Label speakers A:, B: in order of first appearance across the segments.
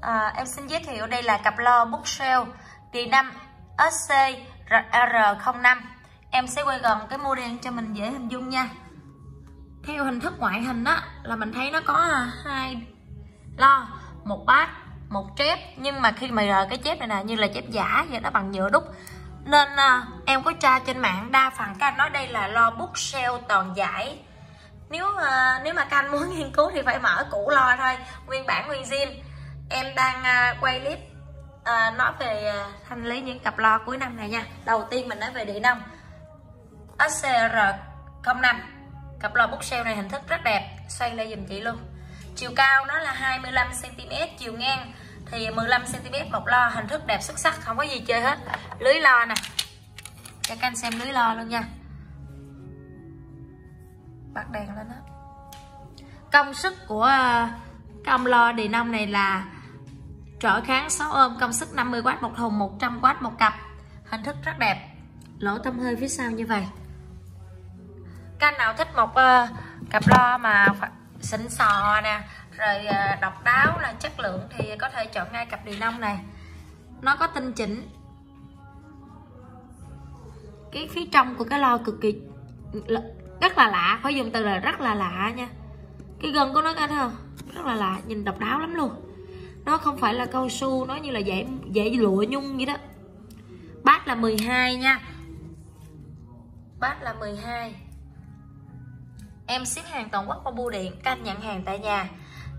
A: Em xin giới thiệu đây là cặp lo bookshelf D5 SC R05. Em sẽ quay gần cái model cho mình dễ hình dung nha. Theo hình thức ngoại hình á là mình thấy nó có hai lo, một bát, một chép, nhưng mà khi mà cái chép này nè như là chép giả vậy, nó bằng nhựa đúc, nên em có tra trên mạng đa phần các anh nói đây là lo bookshelf toàn giải. Nếu mà các anh muốn nghiên cứu thì phải mở củ lo thôi, nguyên bản nguyên zin. Em đang quay clip nói về thanh lý những cặp lo cuối năm này nha. Đầu tiên mình nói về D5 SCR05. Cặp lo bookshelf này hình thức rất đẹp, xoay lên dùm chị luôn. Chiều cao nó là 25 cm, chiều ngang thì 15 cm một lo, hình thức đẹp xuất sắc, không có gì chơi hết. Lưới lo nè, cho các anh xem lưới lo luôn nha. Bắt đèn lên đó. Công suất của cái ông lo D5 này là trở kháng 6 ôm, công suất 50W một thùng, 100W một cặp. Hình thức rất đẹp, lỗ thông hơi phía sau như vậy. Các anh nào thích một cặp lo mà xịn sò nè, rồi độc đáo là chất lượng thì có thể chọn ngay cặp D5 này. Nó có tinh chỉnh. Cái phía trong của cái lo cực kỳ rất là lạ, phải dùng từ là rất là lạ nha. Cái gân của nó anh thấy không? Rất là lạ, nhìn độc đáo lắm luôn. Nó không phải là cao su, nó như là dễ lụa nhung vậy đó. Bát là 12 nha. Bát là 12. Em ship hàng toàn quốc qua bưu điện, các anh nhận hàng tại nhà.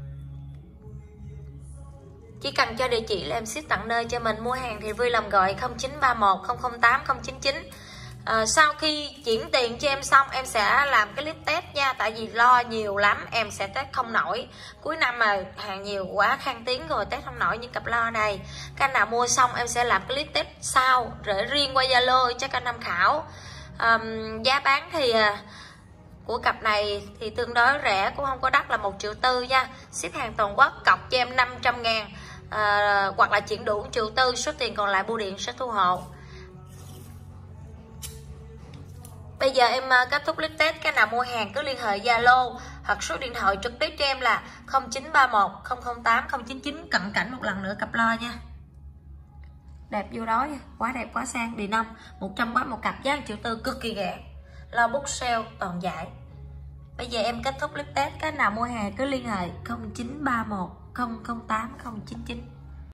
A: Chỉ cần cho địa chỉ là em ship tận nơi cho mình. Mua hàng thì vui lòng gọi 0931 008 099. Sau khi chuyển tiền cho em xong em sẽ làm cái clip test nha, tại vì lo nhiều lắm em sẽ test không nổi. Cuối năm mà hàng nhiều quá khan tiếng rồi test không nổi những cặp lo này. Các anh nào mua xong em sẽ làm clip test sau rồi riêng qua Zalo cho các anh tham khảo. Giá bán thì của cặp này thì tương đối rẻ, cũng không có đắt, là 1,4 triệu nha. Ship hàng toàn quốc, cọc cho em 500.000 hoặc là chuyển đủ 1,4 triệu, số tiền còn lại bưu điện sẽ thu hộ. Bây giờ em kết thúc clip test. Cái nào mua hàng cứ liên hệ Zalo hoặc số điện thoại trực tiếp cho em là 0931 008 099. Cận cảnh một lần nữa cặp lo nha. Đẹp vô đó, quá đẹp quá sang. D5 100W một cặp, giá 1,4 triệu, cực kỳ rẻ. Lo bookshelf toàn giải. Bây giờ em kết thúc clip test. Cái nào mua hàng cứ liên hệ 0931 008 099.